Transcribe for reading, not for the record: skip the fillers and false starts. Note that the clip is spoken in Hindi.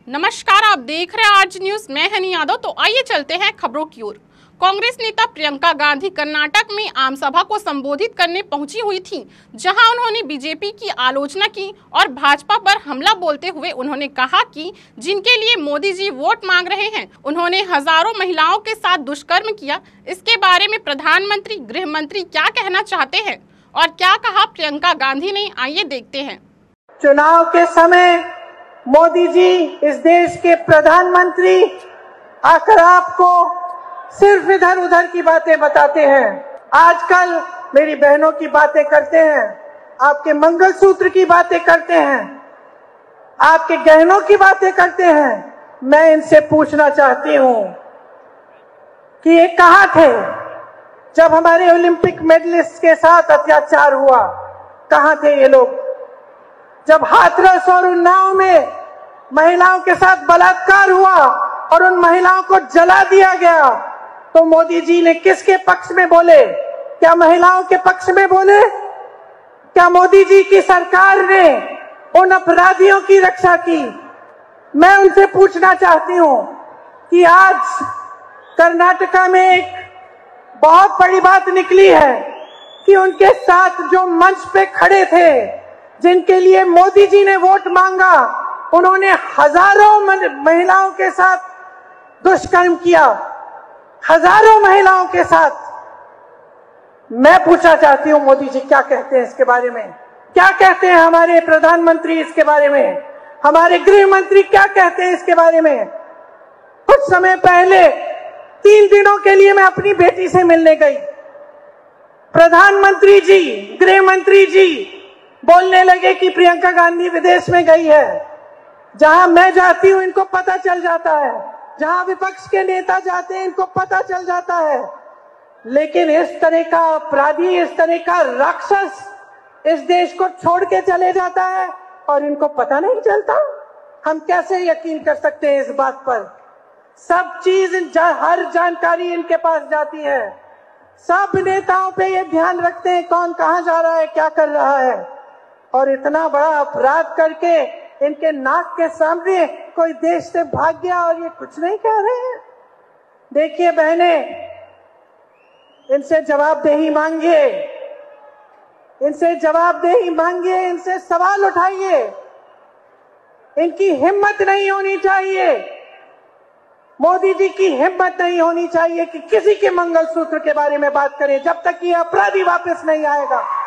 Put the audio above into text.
नमस्कार, आप देख रहे हैं आज न्यूज। मैं हनी यादव। तो आइए चलते हैं खबरों की ओर। कांग्रेस नेता प्रियंका गांधी कर्नाटक में आम सभा को संबोधित करने पहुंची हुई थी, जहां उन्होंने बीजेपी की आलोचना की और भाजपा पर हमला बोलते हुए उन्होंने कहा कि जिनके लिए मोदी जी वोट मांग रहे हैं, उन्होंने हजारों महिलाओं के साथ दुष्कर्म किया। इसके बारे में प्रधानमंत्री, गृह मंत्री क्या कहना चाहते हैं और क्या कहा प्रियंका गांधी ने, आइए देखते हैं। चुनाव के समय मोदी जी इस देश के प्रधानमंत्री आकर आपको सिर्फ इधर उधर की बातें बताते हैं। आजकल मेरी बहनों की बातें करते हैं, आपके मंगलसूत्र की बातें करते हैं, आपके गहनों की बातें करते हैं। मैं इनसे पूछना चाहती हूं कि ये कहां थे जब हमारे ओलंपिक मेडलिस्ट के साथ अत्याचार हुआ? कहां थे ये लोग जब हाथरस और उन्नाव में महिलाओं के साथ बलात्कार हुआ और उन महिलाओं को जला दिया गया? तो मोदी जी ने किसके पक्ष में बोले? क्या महिलाओं के पक्ष में बोले? क्या मोदी जी की सरकार ने उन अपराधियों की रक्षा की? मैं उनसे पूछना चाहती हूं कि आज कर्नाटका में एक बहुत बड़ी बात निकली है कि उनके साथ जो मंच पे खड़े थे, जिनके लिए मोदी जी ने वोट मांगा, उन्होंने हजारों महिलाओं के साथ दुष्कर्म किया, हजारों महिलाओं के साथ। मैं पूछना चाहती हूं मोदी जी क्या कहते हैं इसके बारे में? क्या कहते हैं हमारे प्रधानमंत्री इसके बारे में? हमारे गृह मंत्री क्या कहते हैं इसके बारे में? कुछ समय पहले 3 दिनों के लिए मैं अपनी बेटी से मिलने गई। प्रधानमंत्री जी, गृह मंत्री जी बोलने लगे कि प्रियंका गांधी विदेश में गई है। जहां मैं जाती हूं इनको पता चल जाता है, जहां विपक्ष के नेता जाते हैं इनको पता चल जाता है। लेकिन इस तरह का अपराधी, इस तरह का राक्षस इस देश को छोड़ के चले जाता है और इनको पता नहीं चलता। हम कैसे यकीन कर सकते हैं इस बात पर? सब चीज, हर जानकारी इनके पास जाती है। सब नेताओं पे ये ध्यान रखते हैं कौन कहां जा रहा है, क्या कर रहा है। और इतना बड़ा अपराध करके इनके नाक के सामने कोई देश से भाग गया और ये कुछ नहीं कह रहे हैं। देखिए बहने, इनसे जवाबदेही मांगिए, इनसे जवाबदेही मांगिए, इनसे सवाल उठाइए। इनकी हिम्मत नहीं होनी चाहिए, मोदी जी की हिम्मत नहीं होनी चाहिए कि किसी के मंगलसूत्र के बारे में बात करें जब तक ये अपराधी वापस नहीं आएगा।